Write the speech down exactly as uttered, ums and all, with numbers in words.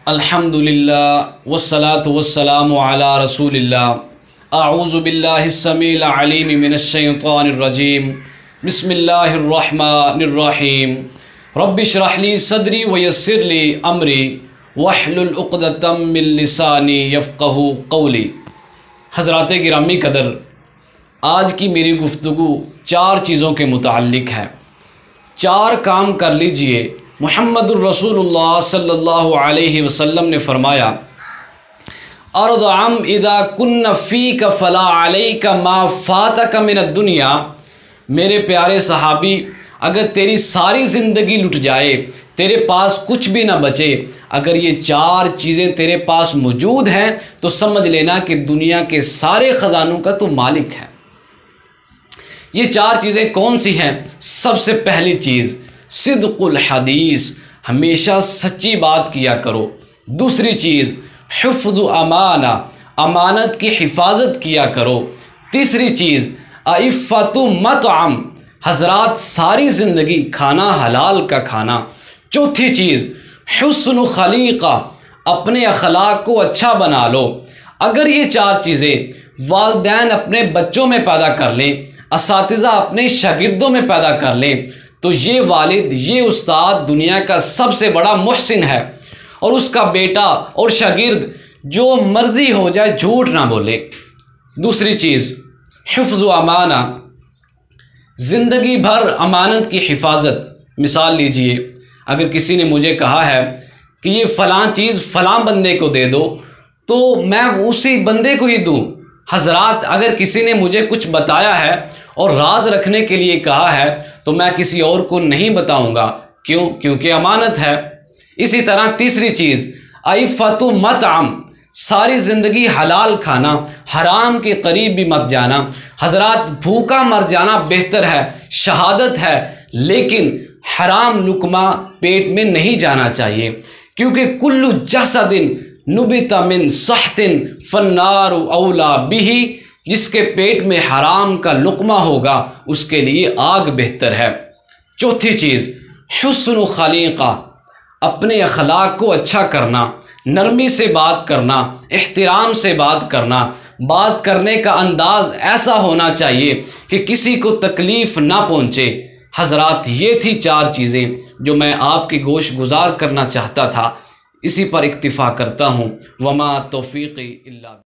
الحمدللہ والصلاة والسلام علی رسول اللہ۔ اعوذ باللہ السمیع العلیم من الشیطان الرجیم، بسم اللہ الرحمن الرحیم۔ رب اشرح لی صدری ویسر لی امری واحلل عقدۃ من لسانی یفقہوا قولی۔ حضرات گرامی قدر، آج کی میری گفتگو چار چیزوں کے متعلق ہے۔ چار کام کر لیجئے۔ محمد الرسول اللہ صلی اللہ علیہ وسلم نے فرمایا، ارضعم اذا کن فیک فلا علیک ما فاتک من الدنیا۔ میرے پیارے صحابی، اگر تیری ساری زندگی لٹ جائے، تیرے پاس کچھ بھی نہ بچے، اگر یہ چار چیزیں تیرے پاس موجود ہیں تو سمجھ لینا کہ دنیا کے سارے خزانوں کا تو مالک ہے۔ یہ چار چیزیں کون سی ہیں؟ سب سے پہلی چیز صدق الحدیث، ہمیشہ سچی بات کیا کرو۔ دوسری چیز حفظ امانہ، امانت کی حفاظت کیا کرو۔ تیسری چیز عفت مطعم، حضرات ساری زندگی کھانا حلال کا کھانا۔ چوتھی چیز حسن خلیقہ، اپنے اخلاق کو اچھا بنا لو۔ اگر یہ چار چیزیں والدین اپنے بچوں میں پیدا کر لیں، اساتذہ اپنے شاگردوں میں پیدا کر لیں، تو یہ والد، یہ استاد دنیا کا سب سے بڑا محسن ہے، اور اس کا بیٹا اور شاگرد جو مرضی ہو جائے جھوٹ نہ بولے۔ دوسری چیز حفظ و امانہ، زندگی بھر امانت کی حفاظت۔ مثال لیجئے، اگر کسی نے مجھے کہا ہے کہ یہ فلاں چیز فلاں بندے کو دے دو، تو میں اسی بندے کو ہی دوں۔ حضرات، اگر کسی نے مجھے کچھ بتایا ہے اور راز رکھنے کے لیے کہا ہے تو میں کسی اور کو نہیں بتاؤں گا۔ کیوں؟ کیونکہ امانت ہے۔ اسی طرح تیسری چیز عفت مطعم، ساری زندگی حلال کھانا، حرام کے قریب بھی مت جانا۔ حضرات، بھوکا مر جانا بہتر ہے، شہادت ہے، لیکن حرام لقمہ پیٹ میں نہیں جانا چاہیے، کیونکہ کل جسد نبت من سحت فالنار اولا بہ، جس کے پیٹ میں حرام کا لقمہ ہوگا اس کے لیے آگ بہتر ہے۔ چوتھی چیز حسن خلیقہ، اپنے اخلاق کو اچھا کرنا، نرمی سے بات کرنا، احترام سے بات کرنا۔ بات کرنے کا انداز ایسا ہونا چاہیے کہ کسی کو تکلیف نہ پہنچے۔ حضرات، یہ تھی چار چیزیں جو میں آپ کی گوش گزار کرنا چاہتا تھا۔ اسی پر اکتفا کرتا ہوں۔ وما توفیقی الا